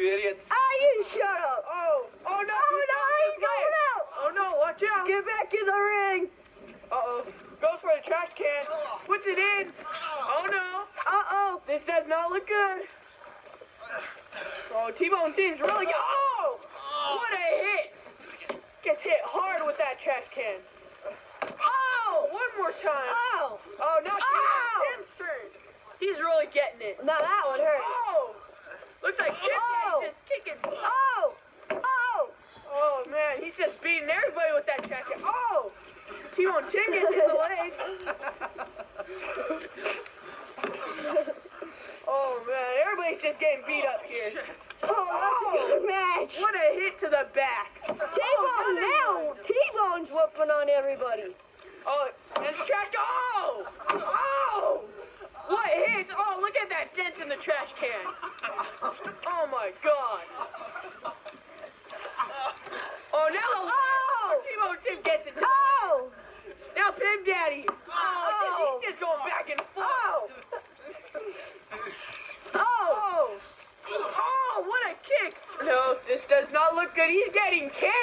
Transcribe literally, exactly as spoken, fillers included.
you idiot. Ah, you shut up. Oh, oh no. Oh, no, he's going out. Oh no, watch out. Get back in the ring. Uh-oh. Goes for the trash can. Puts it in. Oh no. Uh-oh. This does not look good. Oh, T-Bone Tim's really good. Oh! What a hit. Gets hit hard with that trash can. Oh! One more time. Oh. Oh, now Oh! Tim's turn. He's really getting it. Now that one hurt. Oh! Looks like Kid Oh! Daddy's just kicking. Oh. Oh. Oh, man. He's just beating everybody with that trash can. Oh! T-Bone Tim gets hit in the leg. Oh, man. Everybody's just getting beat up here. Oh, that's a good match. What a hit to the back. T-Bone now. T-Bone's whooping on everybody. Oh, there's trash can. Oh! Oh! What hits? Oh, look at that dent in the trash can. Oh, my God. Oh, now the Oh! T-Bone Tim gets it. Oh. Now Pig Daddy. Oh, Oh. he's just going back and forth. Oh. Oh. Oh! Oh, what a kick! No, this does not look good. He's getting canceled.